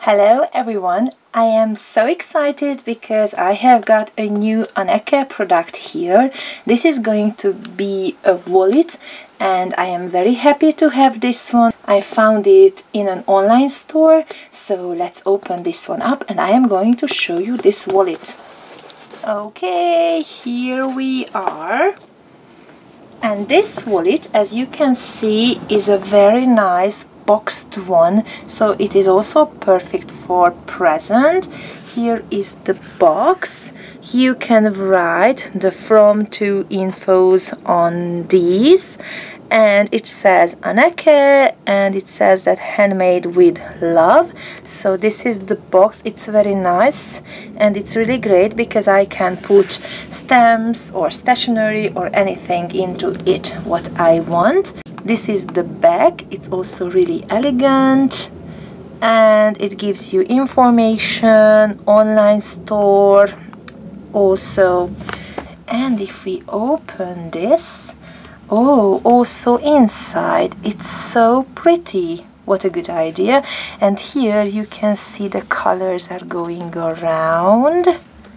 Hello everyone, I am so excited because I have got a new Anneke product here. This is going to be a wallet and I am very happy to have this one. I found it in an online store, so let's open this one up and I am going to show you this wallet. Okay, here we are. And this wallet, as you can see, is a very nice boxed one, so it is also perfect for present. Here is the box. You can write the from to infos on these, and it says Anneke and it says that handmade with love. So this is the box. It's very nice and it's really great because I can put stamps or stationery or anything into it what I want. This is the back. It's also really elegant and it gives you information, online store also. And if we open this, oh, also inside, it's so pretty. What a good idea. And here you can see the colors are going around.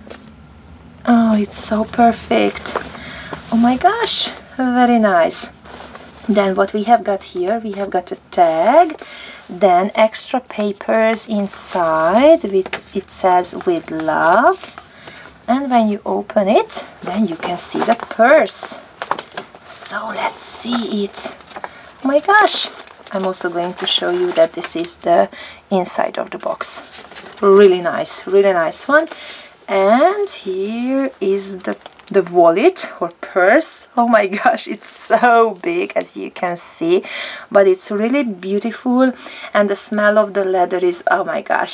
Oh, it's so perfect. Oh my gosh, very nice. Then what we have got here, we have got a tag, then extra papers inside, it says with love. And when you open it, then you can see the purse. So let's see it. Oh my gosh, I'm also going to show you that this is the inside of the box. Really nice one. And here is the wallet or purse. Oh my gosh, it's so big as you can see, but it's really beautiful and the smell of the leather is, oh my gosh,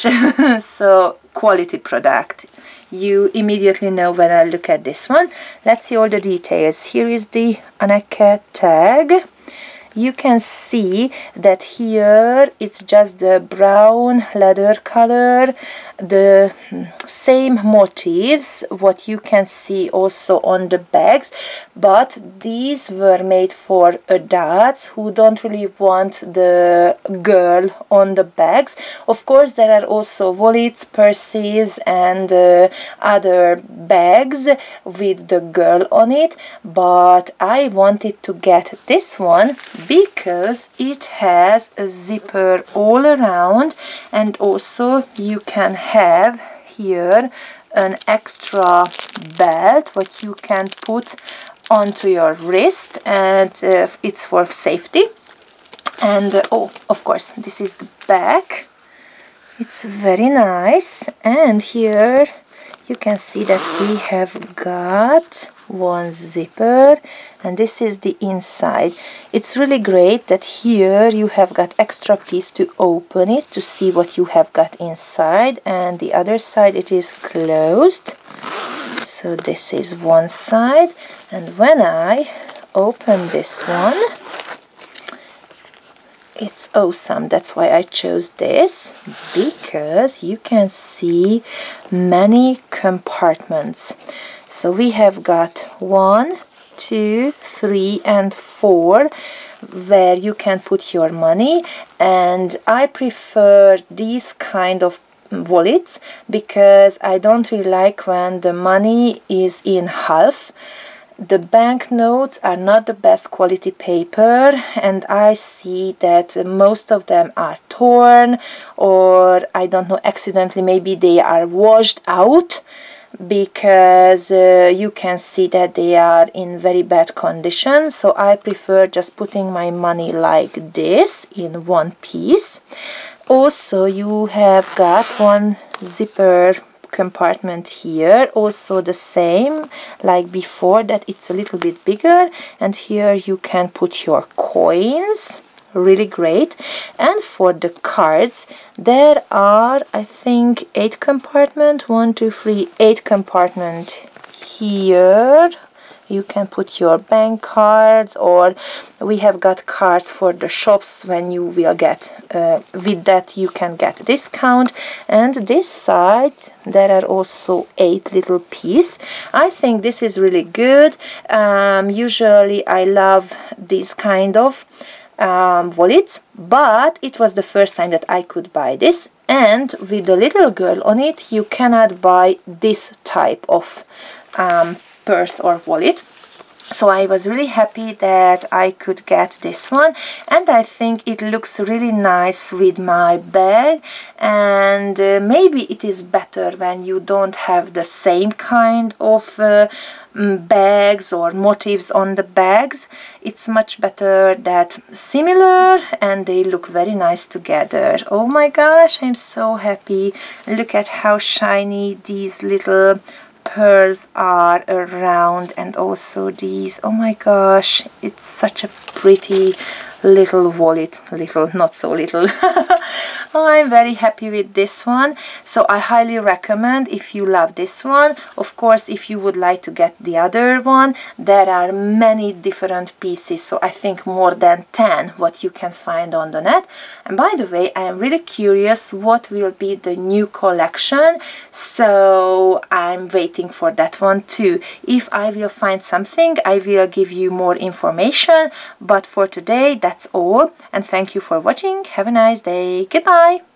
so quality product. You immediately know when I look at this one. Let's see all the details. Here is the Anneke tag. You can see that here it's just the brown leather color, the same motifs what you can see also on the bags, but these were made for adults who don't really want the girl on the bags. Of course there are also wallets, purses and other bags with the girl on it, but I wanted to get this one because it has a zipper all around, and also you can have here an extra belt what you can put onto your wrist, and it's for safety. And oh, of course, this is the back. It's very nice, and here you can see that we have got one zipper, and this is the inside. It's really great that here you have got extra piece to open it to see what you have got inside, and the other side it is closed. So this is one side, and when I open this one, it's awesome. That's why I chose this, because you can see many compartments. So we have got 1, 2, 3 and 4 where you can put your money, and I prefer these kind of wallets because I don't really like when the money is in half. The banknotes are not the best quality paper, and I see that most of them are torn, or I don't know, accidentally maybe they are washed out, because you can see that they are in very bad condition. So I prefer just putting my money like this in one piece. Also you have got one zipper compartment here, also the same like before, that it's a little bit bigger, and here you can put your coins. Really great. And for the cards, there are, I think, 8 compartments. 1, 2, 3, 8 compartments here. You can put your bank cards, or we have got cards for the shops when you will get, with that you can get a discount. And this side there are also 8 little pieces. I think this is really good. Usually I love this kind of wallet, but it was the first time that I could buy this, and with the little girl on it you cannot buy this type of purse or wallet. So I was really happy that I could get this one, and I think it looks really nice with my bag, and maybe it is better when you don't have the same kind of bags or motifs on the bags. It's much better that similar, and they look very nice together. Oh my gosh, I'm so happy. Look at how shiny these little pearls are around, and also these. Oh my gosh, it's such a pretty little wallet. Little, not so little. Oh, I'm very happy with this one, so I highly recommend if you love this one. Of course, if you would like to get the other one, there are many different pieces, so I think more than 10 what you can find on the net. And by the way, I am really curious what will be the new collection, so I'm waiting for that one too. If I will find something, I will give you more information, but for today that's all, and thank you for watching. Have a nice day. Goodbye.